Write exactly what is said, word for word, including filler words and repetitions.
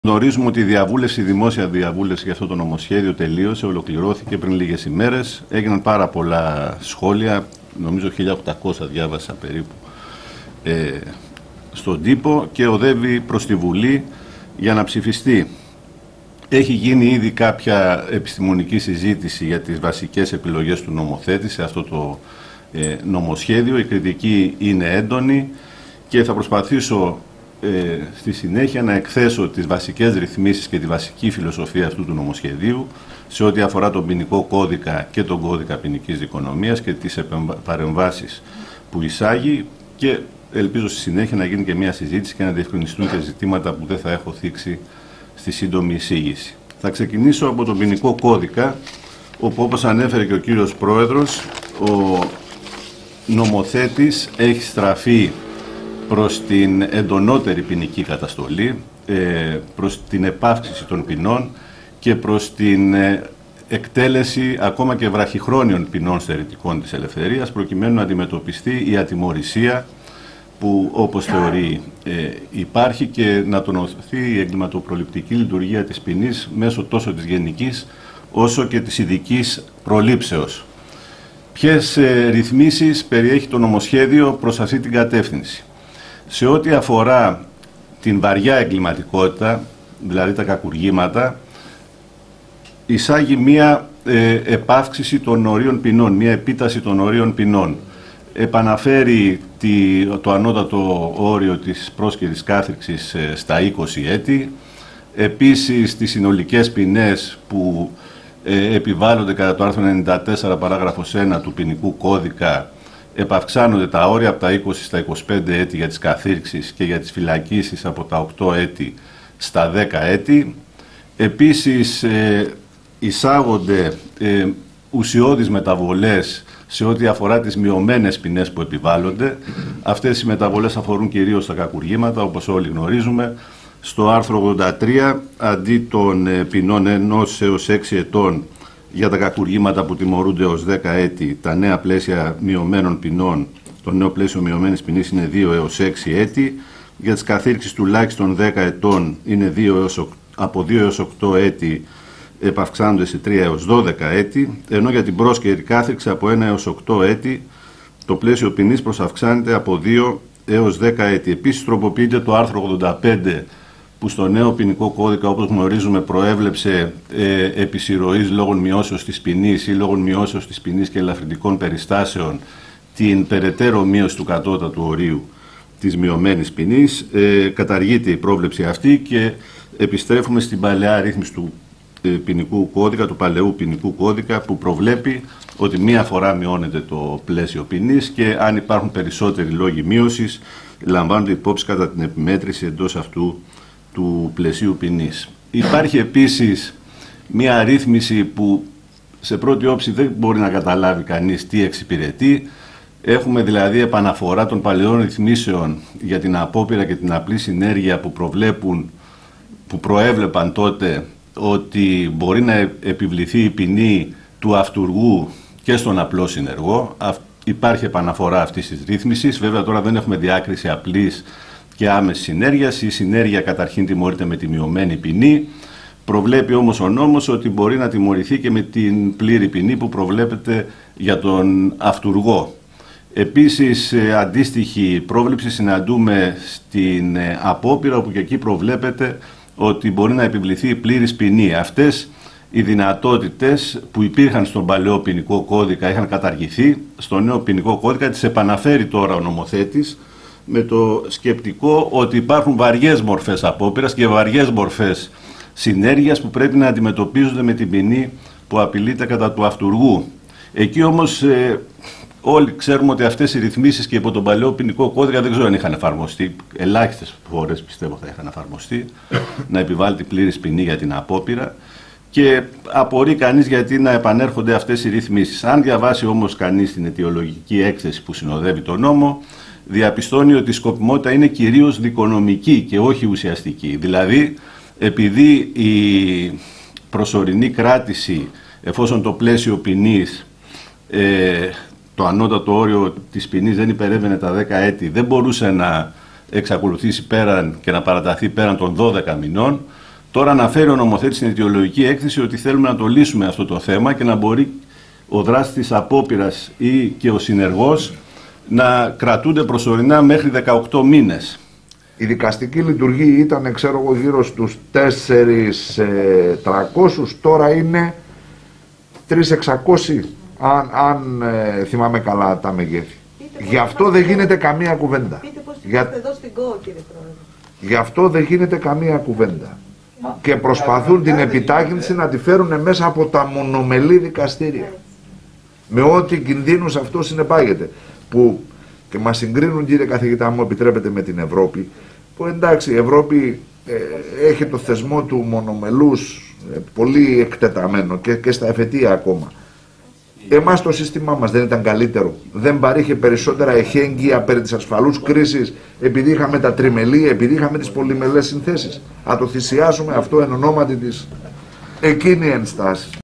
Γνωρίζουμε ότι η διαβούλευση, η δημόσια διαβούλευση για αυτό το νομοσχέδιο τελείωσε, ολοκληρώθηκε πριν λίγες ημέρες. Έγιναν πάρα πολλά σχόλια, νομίζω χίλια οκτακόσια διάβασα περίπου ε, στον τύπο και οδεύει προς τη Βουλή για να ψηφιστεί. Έχει γίνει ήδη κάποια επιστημονική συζήτηση για τις βασικές επιλογές του νομοθέτη σε αυτό το ε, νομοσχέδιο. Η κριτική είναι έντονη και θα προσπαθήσω Ε, στη συνέχεια να εκθέσω τις βασικές ρυθμίσεις και τη βασική φιλοσοφία αυτού του νομοσχεδίου σε ό,τι αφορά τον ποινικό κώδικα και τον κώδικα ποινικής δικονομίας και τις παρεμβάσεις που εισάγει, και ελπίζω στη συνέχεια να γίνει και μια συζήτηση και να διευκρινιστούν και ζητήματα που δεν θα έχω θίξει στη σύντομη εισήγηση. Θα ξεκινήσω από τον ποινικό κώδικα, όπου, όπως ανέφερε και ο κύριος Πρόεδρος, ο νομοθέτης έχει στραφεί προς την εντονότερη ποινική καταστολή, προς την επαύξηση των ποινών και προς την εκτέλεση ακόμα και βραχυχρόνιων ποινών στερητικών της ελευθερίας, προκειμένου να αντιμετωπιστεί η ατιμωρησία που, όπως θεωρεί, υπάρχει και να τονωθεί η εγκληματοπροληπτική λειτουργία της ποινής μέσω τόσο της γενικής όσο και της ειδικής προλήψεως. Ποιες ρυθμίσεις περιέχει το νομοσχέδιο προς αυτή την κατεύθυνση? Σε ό,τι αφορά την βαριά εγκληματικότητα, δηλαδή τα κακουργήματα, εισάγει μία ε, επαύξηση των ορίων ποινών, μία επίταση των ορίων ποινών. Επαναφέρει τη, το ανώτατο όριο της πρόσκαιρης κάθριξης ε, στα είκοσι έτη. Επίσης, τις συνολικές ποινές που ε, επιβάλλονται κατά το άρθρο ενενήντα τέσσερα παράγραφος ένα του ποινικού κώδικα, επαυξάνονται τα όρια από τα είκοσι στα είκοσι πέντε έτη για τις καθήρξεις και για τις φυλακίσεις από τα οκτώ έτη στα δέκα έτη. Επίσης, ε, εισάγονται ε, ουσιώδεις μεταβολές σε ό,τι αφορά τις μειωμένες ποινές που επιβάλλονται. Αυτές οι μεταβολές αφορούν κυρίως τα κακουργήματα, όπως όλοι γνωρίζουμε. Στο άρθρο ογδόντα τρία, αντί των ε, ποινών ενός έως έξι ετών για τα κακουργήματα που τιμωρούνται έως δέκα έτη, τα νέα πλαίσια μειωμένων ποινών, το νέο πλαίσιο μειωμένης ποινής είναι δύο έως έξι έτη. Για τις καθήρξεις τουλάχιστον δέκα ετών είναι δύο έως, από δύο έως οκτώ έτη, επαυξάνονται σε τρία έως δώδεκα έτη, ενώ για την πρόσκαιρη κάθριξη από ένα έως οκτώ έτη το πλαίσιο ποινής προσαυξάνεται από δύο έως δέκα έτη. Επίσης, τροποποιείται το άρθρο ογδόντα πέντε, που στο νέο ποινικό κώδικα, όπως γνωρίζουμε, προέβλεψε ε, επί συρροής λόγω μειώσεως της ποινής ή λόγω μειώσεως της ποινής και ελαφρυντικών περιστάσεων την περαιτέρω μείωση του κατώτατου ορίου της μειωμένης ποινής. Ε, καταργείται η πρόβλεψη αυτή και επιστρέφουμε στην παλαιά ρύθμιση του ε, ποινικού κώδικα, του παλαιού ποινικού κώδικα, που προβλέπει ότι μία φορά μειώνεται το πλαίσιο ποινής και αν υπάρχουν περισσότεροι λόγοι μείωσης, λαμβάνονται υπόψη κατά την επιμέτρηση εντός αυτού του πλαισίου ποινής. Υπάρχει επίσης μία ρύθμιση που σε πρώτη όψη δεν μπορεί να καταλάβει κανείς τι εξυπηρετεί. Έχουμε δηλαδή επαναφορά των παλαιών ρυθμίσεων για την απόπειρα και την απλή συνέργεια που προβλέπουν, που προέβλεπαν τότε ότι μπορεί να επιβληθεί η ποινή του αυτουργού και στον απλό συνεργό. Υπάρχει επαναφορά αυτής της ρύθμισης. Βέβαια τώρα δεν έχουμε διάκριση απλής και άμεση συνέργεια. Η συνέργεια καταρχήν τιμωρείται με τη μειωμένη ποινή. Προβλέπει όμως ο νόμος ότι μπορεί να τιμωρηθεί και με την πλήρη ποινή που προβλέπεται για τον αυτουργό. Επίσης, αντίστοιχη πρόβλεψη συναντούμε στην απόπειρα, όπου και εκεί προβλέπεται ότι μπορεί να επιβληθεί η πλήρης ποινή. Αυτές οι δυνατότητες που υπήρχαν στον παλαιό ποινικό κώδικα είχαν καταργηθεί. Στο νέο ποινικό κώδικα τις επαναφέρει τώρα ο νομοθέτης, με το σκεπτικό ότι υπάρχουν βαριές μορφές απόπειρας και βαριές μορφές συνέργειας που πρέπει να αντιμετωπίζονται με την ποινή που απειλείται κατά του αυτουργού. Εκεί όμως ε, όλοι ξέρουμε ότι αυτές οι ρυθμίσεις και υπό τον παλαιό ποινικό κώδικα δεν ξέρω αν είχαν εφαρμοστεί. Ελάχιστες φορές πιστεύω θα είχαν εφαρμοστεί, να επιβάλλει πλήρης ποινή για την απόπειρα. Και απορεί κανείς γιατί να επανέρχονται αυτές οι ρυθμίσεις. Αν διαβάσει όμως κανείς την αιτιολογική έκθεση που συνοδεύει τον νόμο, διαπιστώνει ότι η σκοπιμότητα είναι κυρίως δικονομική και όχι ουσιαστική. Δηλαδή, επειδή η προσωρινή κράτηση, εφόσον το πλαίσιο ποινής, ε, το ανώτατο όριο της ποινής δεν υπερεύαινε τα δέκα έτη, δεν μπορούσε να εξακολουθήσει πέραν και να παραταθεί πέραν των δώδεκα μηνών, Τώρα αναφέρει ο νομοθέτης στην αιτιολογική έκθεση ότι θέλουμε να το λύσουμε αυτό το θέμα και να μπορεί ο δράστης της απόπειρας ή και ο συνεργός να κρατούνται προσωρινά μέχρι δεκαοκτώ μήνες. Η δικαστική λειτουργία ήταν, ξέρω εγώ, γύρω στους τέσσερις χιλιάδες τριακόσιους, τώρα είναι τρεις χιλιάδες εξακόσιοι, αν, αν ε, θυμάμαι καλά τα μεγέθη. Γι' αυτό δεν γίνεται καμία κουβέντα. Πείτε πώς Για... είστε εδώ στην ΚΟ, κύριε Πρόεδρε. Γι' αυτό δεν γίνεται καμία κουβέντα. Και προσπαθούν την επιτάχυνση να τη φέρουν μέσα από τα μονομελή δικαστήρια. Με ό,τι κινδύνους αυτό συνεπάγεται. Που και μας συγκρίνουν, κύριε καθηγητά, μου επιτρέπετε, με την Ευρώπη, που εντάξει, η Ευρώπη ε, έχει το θεσμό του μονομελούς ε, πολύ εκτεταμένο και, και στα εφετεία ακόμα. Εμάς το σύστημά μας δεν ήταν καλύτερο? Δεν παρήχε περισσότερα εχέγγυα περί της ασφαλούς κρίσης, επειδή είχαμε τα τριμελή, επειδή είχαμε τις πολυμελές συνθέσεις? Α το θυσιάσουμε αυτό εν ονόματι της εκείνη ενστάσης?